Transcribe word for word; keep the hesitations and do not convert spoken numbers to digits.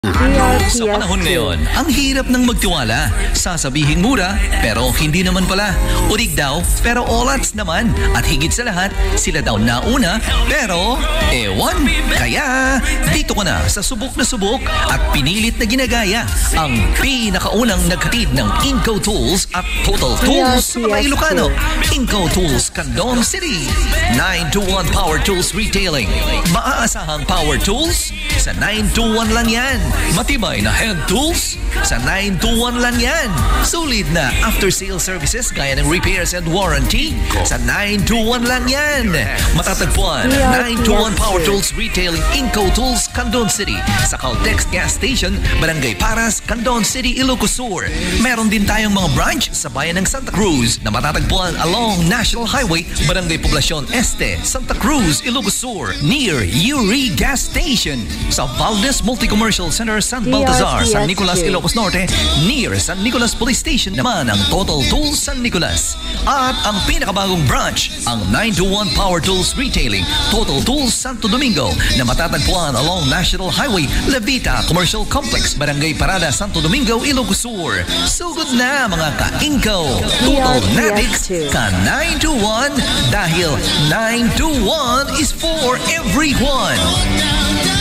Sa panahon ngayon, ang hirap ng magtiwala. Sasabihing mura, pero hindi naman pala. Urig daw, pero olats naman. At higit sa lahat, sila daw nauna, pero ewan. Kaya, dito ka na sa subok na subok at pinilit na ginagaya ang pinakaunang naghatid ng Inco Tools at Total Tools sa mga Ilocano. Inco Tools, Candon City. nine two one Power Tools Retailing. Maaasahang power tools sa nine two one lang yan. Matibay na hand tools sa nine two one lang yan. Sulit na after-sale services gaya ng repairs and warranty sa nine two one lang yan. Matatagpuan nine two one Power Tools Retailing Inco Tools, Candon City sa Caltex Gas Station, Barangay Paras, Candon City, Ilocos Sur. Meron din tayong mga branch sa bayan ng Santa Cruz na matatagpuan along National Highway, Barangay Poblacion Este, Santa Cruz, Ilocos Sur, near Uri Gas Station. Sa Valdez Multi-Commercial Center, San Baltazar, San Nicolas, Ilocos Norte, near San Nicolas Police Station naman ang Total Tools San Nicolas. At ang pinakabagong branch, ang nine two one Power Tools Retailing, Total Tools Santo Domingo na matatagpuan along National Highway, Levita Commercial Complex, Barangay Parada, Santo Domingo, Ilocos Sur. Sugod na mga ka-Inco, Total Natics, ka nine two one dahil nine two one is for everyone.